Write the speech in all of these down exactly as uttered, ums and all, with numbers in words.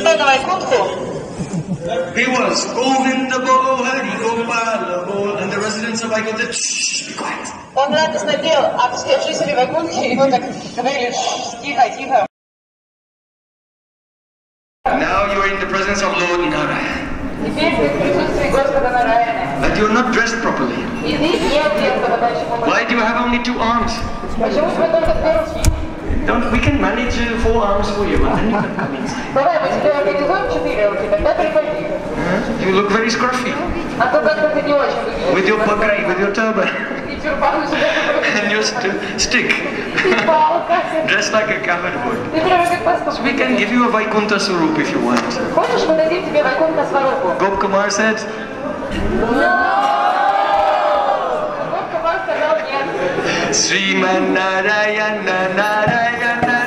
на Вайкунтху. He was Govinda Bo Hari Gopala Bo, and the residents of Vaikuntha, shh, be quiet. Он радостно пел, а все жители Вайкунтхи его так говорили, тихо, тихо. Now you are in the presence of Lord Narayana. Теперь ты в присутствии Господа Нараяна. But you are not dressed properly. И ты не одет подобающим образом. Why do you have only two arms? Почему у тебя только две руки? Don't we can manage uh, four arms for you, and then you can come inside. Давай, мы тебе организуем четыре руки, тогда приходи. Huh? You look very scruffy. А то как-то ты не очень выглядишь. With your pagri, with your turban, И тюрбан у тебя такой. and your st stick, И палка. dressed like a covered wood. Ты прямо как пастух. So we can give you a Vaikuntha Swarup if you want. Хочешь, мы дадим тебе Вайкунтха Сварупу? Gop Kumar said, Sriman Narayana Narayana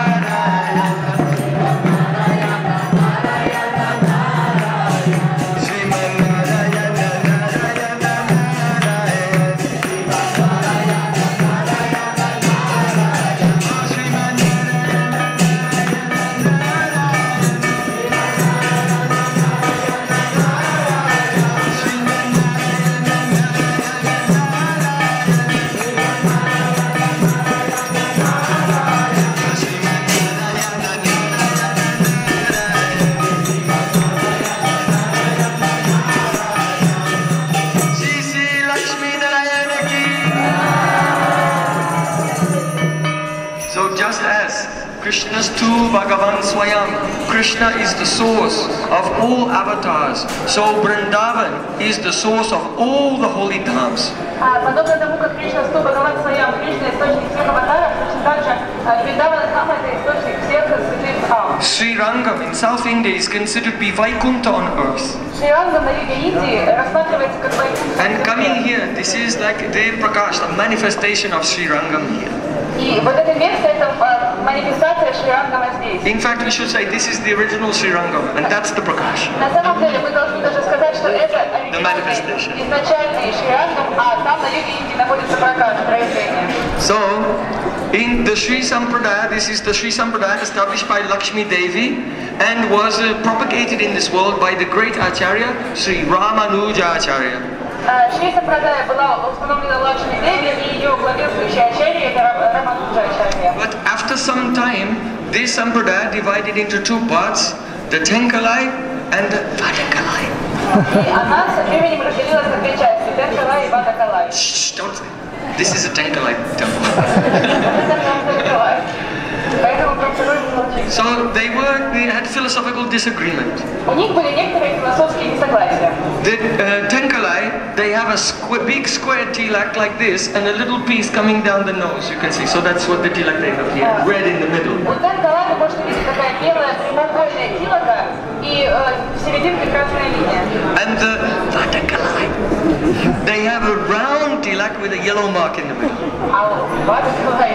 Krishna's tu Bhagavan Swayam. Krishna is the source of all avatars. So Vrindavan is the source of all the holy dhams. Подобно тому, как Кришна сту Бхагаван Сваям, Кришна источник всех аватаров, точно так же Вриндавана Дхама это источник всех святых дхам. Sri Rangam in South India is considered to be Vaikuntha on earth. Шри Рангам на юге Индии рассматривается как Вайкунтха. And coming here, this is like Dev Prakash, the manifestation of Sri Rangam here. И вот это место, это манифестация Шри Рангама здесь. In fact, we should say this is the original Sri Rangam, and that's the Prakash. На самом деле мы должны даже сказать, что это оригинальный, изначальный Шри Рангам, а там на юге Индии находится Пракаш, проявление. So, in the Sri Sampradaya, this is the Sri Sampradaya established by Lakshmi Devi and was uh, propagated in this world by the great Acharya, Sri Ramanuja Acharya. Шри Сампрадая была установлена Лакшми Деви, и ее главенствующий Ачарья это Рамануджа Ачарья. But after some time, this Sampradaya divided into two parts, the Tenkalai and the Vadakalai. И она со временем разделилась на две части, Тенкалай и Вадакалай. Shh, don't. This is a Tenkalai temple. So they were, they had philosophical disagreement. У них были некоторые философские несогласия. The uh, Tenkalai, they have a squ big square tilak like this and a little piece coming down the nose, you can see. So that's what the tilak they have here, red in the middle. У Тенкалай вы можете видеть такая белая прямоугольная тилака и в серединке красная линия. And the Vadakalai, they have a round tilak with a yellow mark in the middle. А у Вадакалай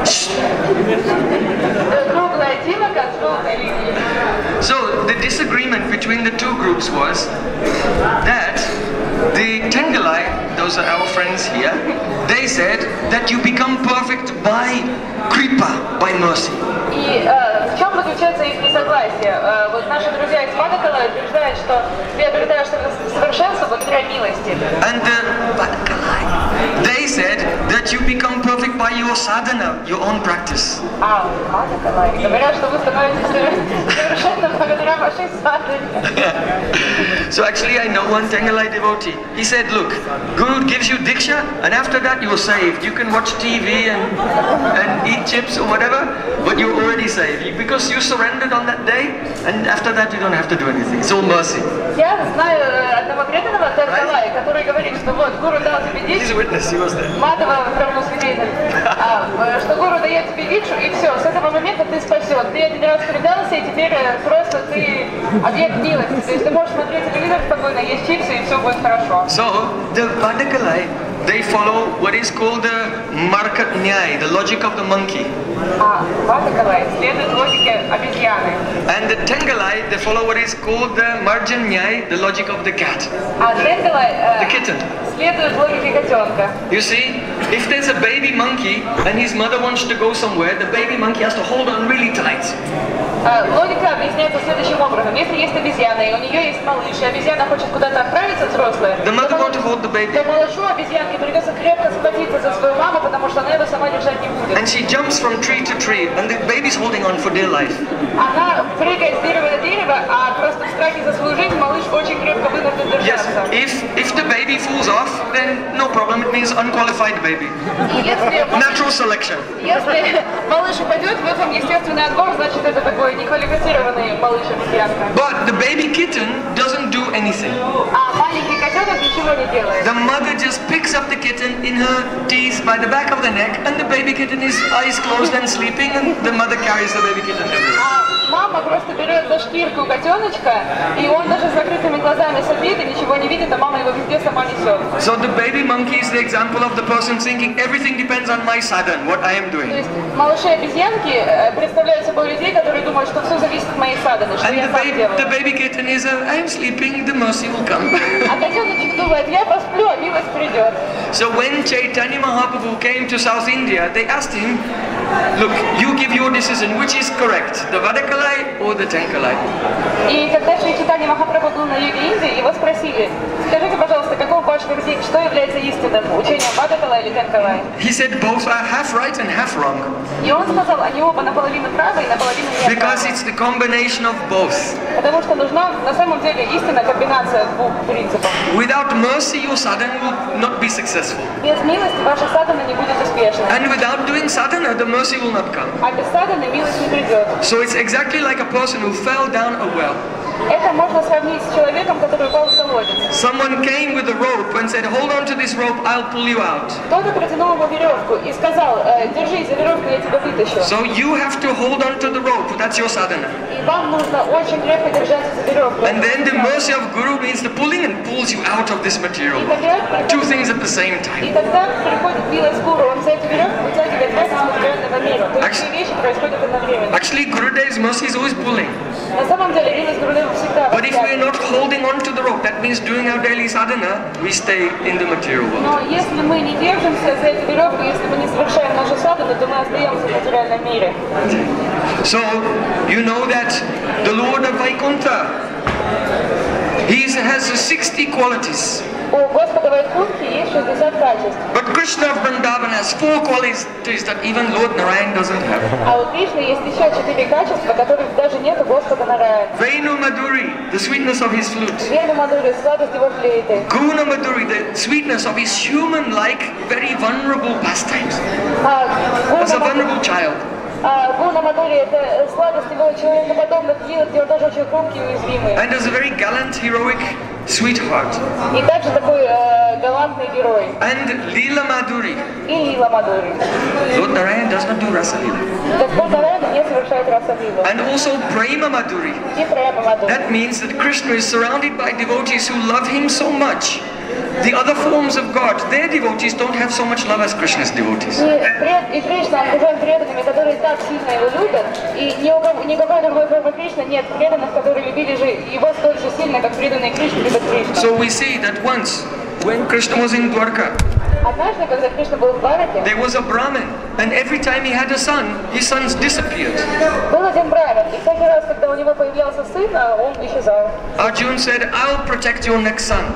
круглая тилака с желтой линией. So the disagreement between the two groups was that the Tengalai, those are our friends here, they said that you become perfect by kripa, by mercy. И э, в чем заключается их несогласие? Э, вот наши друзья из Вадакалай утверждают, что ты обретаешься в совершенство благодаря милости. And the Vadakalai, they said that you become perfect by your sadhana, your own practice. А Вадакалай говорят, что вы становитесь совершенным благодаря вашей садхане. So actually I know one Tengalai devotee. He said, look, Guru gives you diksha and after that you are saved. You can watch T V and, and eat chips or whatever, but you're already saved. Because you surrendered on that day and after that you don't have to do anything. It's all mercy. Я знаю одного преданного Тенгалая, который говорит, что вот Гуру дал тебе He's a дикшу, witness, he was there. матово равно свидетель, что Гуру дает тебе дикшу и все, с этого момента ты спасен. Ты один раз предался и теперь просто ты объект милости. То есть ты можешь смотреть телевизор спокойно, есть чипсы и все будет хорошо. So the Vadakalai, they follow what is called the Markat Nyai, the logic of the monkey. А Ватакалай следует логике обезьяны. And the Tengalai, they follow what is called the Marjan Nyai, the logic of the cat, А Тенгалай the kitten. следует логике котенка. You see, if there's a baby monkey and his mother wants to go somewhere, the baby monkey has to hold on really tight. Логика объясняется следующим образом. Если есть обезьяна, и у нее есть малыш, и обезьяна хочет куда-то отправиться взрослая, The mother wants to hold the baby. то малышу обезьянке придется крепко схватиться за свою маму, потому что она его сама держать не будет. And she jumps from tree to tree, and the baby's holding on for dear life. Она прыгает с дерева до дерева, а просто в страхе за свою жизнь малыш очень крепко вынужден Yes, держаться. if if the baby falls off, then no problem. It means unqualified baby. И если, Natural selection. если малыш упадет, в этом естественный отбор, значит это такой неквалифицированный малыш-обезьянка. But the baby kitten doesn't do anything. А маленький котенок ничего не делает. The mother just picks up the kitten in her teeth by the back of the neck, and the baby kitten is eyes closed and sleeping, and the mother carries the baby kitten everywhere. А мама просто берет за шкирку котеночка, и он даже с закрытыми глазами сопит и ничего не видит, а мама его везде сама несет. So the baby monkey is the example of the person thinking everything depends on my sadhan, what I am То doing. есть малыши-обезьянки представляют собой людей, которые думают, что все зависит от моей садханы, что And я the сам baby, делаю. the baby kitten is, uh, I am sleeping, the mercy will come. А котеночек думает, я посплю, а милость придет. So when Chaitanya Mahaprabhu came to South India, they asked him, look, you give your decision, which is correct, the Vadakalai or the Tenkalai? И когда Шри Чайтанья Махапрабху был на юге Индии, его спросили, скажите, пожалуйста, каков ваш вердикт, что является истинным, учением Вадакалай или Тенкалай? He said both are half right and half wrong. И он сказал, они оба наполовину правы и наполовину Because неправы. it's the combination of both. Потому что нужна на самом деле истинная комбинация двух принципов. Without mercy, your sadhana will not be successful. Без милости ваша садхана не будет успешной. And without doing sadhana, the mercy will not come. А без садханы милость не придет. So it's exactly like a person who fell down a well. Это можно сравнить с человеком, который упал в колодец. Someone came with a rope and said, hold on to this rope, I'll pull you out. Кто-то протянул ему веревку и сказал, «Э, держись за веревку, я тебя вытащу. So you have to hold on to the rope, that's your sadhana. И вам нужно очень крепко держаться за веревку. And then the mercy of Guru means the pulling and pulls you out of this material И world. тогда, Two things at the same и time. тогда приходит милость гуру, он за эту веревку вытягивает вас из материального мира. То есть две вещи происходят одновременно. Actually, Gurudev's mercy is always pulling. На самом деле милость Гурудева всегда But if we're вытягивает. not holding on to the rope, that means doing our daily sadhana, we stay in the material world. Но если мы не держимся за эту веревку, если мы не совершаем нашу садхану, то мы остаемся в материальном мире. So, you know that the Lord of Vaikuntha, he has sixty qualities. У Господа Вайкунхи есть шестьдесят качеств, But Krishna of Vrindavan has four qualities that even Lord Narayan doesn't have. а у Кришны есть еще четыре качества, которых даже нет у Господа Нараяна. Venu Madhuri, the sweetness of his flute. Вену Мадури, сладость его флейты. Guna Madhuri, the sweetness of his human-like, very vulnerable pastimes. А As a Гуна vulnerable child. А Гуна Мадури — это сладость его человекоподобных сил, где он тоже очень хрупкий и уязвимый. And as a very gallant, heroic sweetheart. И также такой э, галантный герой. And Leela Madhuri. И Лила Мадури. Lord Narayan does not do Rasa Leela. Господь Нараяна не совершает расалилу. And also Prema Madhuri. И Према Мадури. That means that Krishna is surrounded by devotees who love him so much. The other forms of God, their devotees don't have so much love as Krishna's devotees. И, пред, и Кришна окружен преданными, которые так сильно его любят, и ни у кого, никакой другой формы Кришны нет преданных, которые любили же его столь же сильно, как преданные Кришне любят Кришну. So we see that once, when Krishna was in Dwarka, Однажды, когда Кришна был в Двараке, there was a Brahmin, and every time he had a son, his sons disappeared. был один брамин, и всякий раз, когда у него появлялся сын, он исчезал. Arjuna said, I'll protect your next son,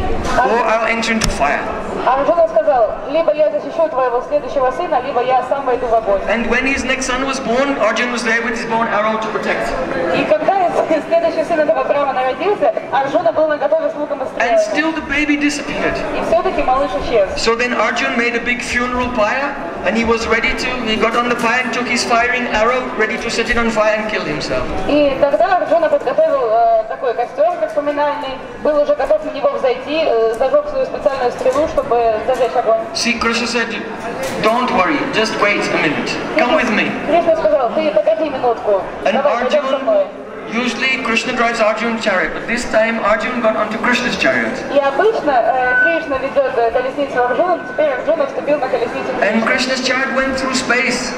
or I'll enter into fire. А Арджуна сказал, либо я защищу твоего следующего сына, либо я сам войду в огонь. And when his next son was born, Arjuna was there with his bow and arrow to protect. И когда следующий сын этого брамана родился, Арджуна был наготове с луком и And стрелами. still the baby disappeared. И все-таки малыш исчез. So then Arjuna made a big funeral pyre, and he was ready to, he got on the pyre and took his firing arrow, ready to set it on fire and kill himself. И тогда Арджуна подготовил э, такой костер, как поминальный, был уже готов на него взойти, э, зажег свою специальную стрелу, чтобы зажечь огонь. See, Krishna said, don't worry, just wait a minute. Come with me. Кришна сказал, ты погоди минутку, And давай пойдем со мной. Arjuna, usually Krishna drives Arjuna's chariot, but this time Arjuna got onto Krishna's chariot. И обычно э, Кришна ведет э, колесницу Арджуна, но теперь Арджуна вступил на колесницу And Кришны. Krishna's chariot went through space.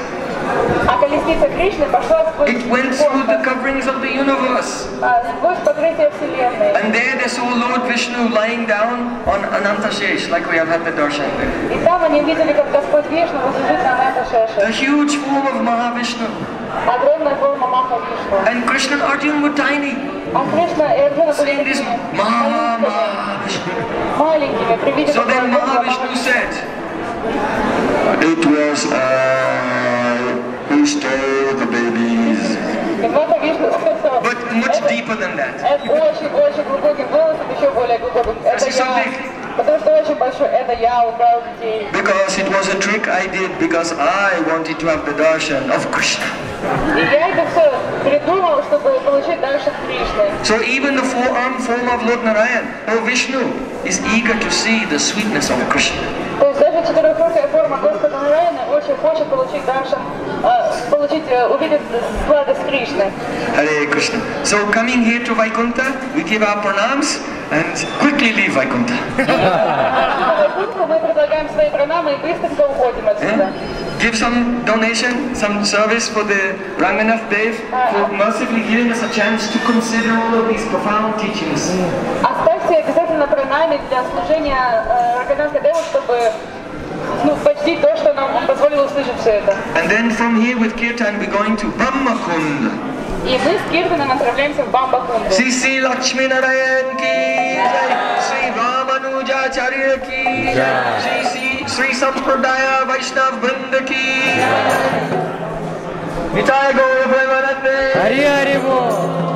А колесница Кришны пошла сквозь It went through the космос, coverings of the universe. а, сквозь покрытие Вселенной. And there they saw Lord Vishnu lying down on Anantashesh, like we have had the darshan there. И там они увидели, как Господь Вишну возлежит на The Ананта-шеше. huge form of Mahavishnu. Огромная форма Маха Вишну. And Krishna and Arjuna were tiny. А Кришна и Арджуна были Saying this такими Maha маленькими, Mahavishnu. маленькими, при виде So такого then огромного Mahavishnu Махавишну. said, it was I who stole the babies. И Маха Вишну сказал, But much это, deeper than that. это очень-очень глубоким голосом, еще более глубоким. Это Because he's so я, big. потому что очень большой, это я украл детей. Because it was a trick I did because I wanted to have the darshan of Krishna. И я это все придумал, чтобы получить дальше Кришны. So even the four-armed form of Lord Narayan, or Vishnu, is eager to see the sweetness of Krishna. То есть даже четырехрукая форма Господа Нараяна очень хочет получить дальше, э, получить, э, увидеть сладость Кришны. Hare Krishna. So coming here to Vaikuntha, we give our pranams and quickly leave Vaikuntha. На Вайкунтху мы предлагаем свои пранамы и быстренько уходим отсюда. Give some donation, some service for the Ranganath Dev for mercifully giving us a chance to consider all of these profound teachings. Оставьте обязательно пранами для служения э, Раганатха Деву, чтобы ну, почтить то, что нам он позволил услышать все это. And then from here with Kirtan we're going to Brahmakund. И мы с Киртаном отправляемся в Бамбакунду. Sri Sri Lakshmi Narayan ki jai, Sri Ramanujacharya ki jai, Sri Sri Sri Sampradaya Vaishnav Vrinda ki jai. Nitai Gaura Premanande. Hari Hari Bol.